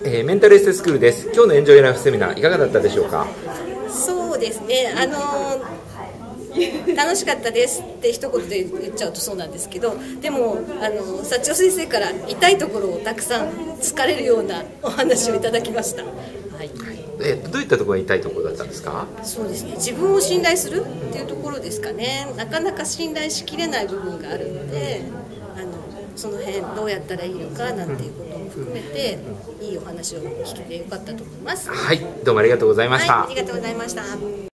メンタルエステスクールです。今日のエンジョイライフセミナーいかがだったでしょうか。 そうですね、楽しかったですって一言で言っちゃうとそうなんですけど、でも幸代先生から痛いところをたくさん疲れるようなお話をいただきました。はい、 どういったところが痛いところだったんですか。 そうですね、自分を信頼するっていうところですかね。なかなか信頼しきれない部分があるので、その辺どうやったらいいのかなんていうことも含めて、いいお話を聞けてよかったと思います。 はい、どうもありがとうございました。 はい、ありがとうございました。